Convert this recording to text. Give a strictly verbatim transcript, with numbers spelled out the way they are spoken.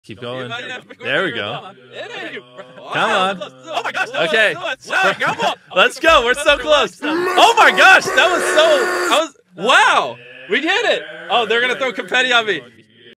Keep going. There we go. Come on. Oh my gosh. Okay. Come on. Let's go. We're so close. Oh my gosh. That was so. I was. Wow. We did it. Oh, they're gonna throw confetti on me.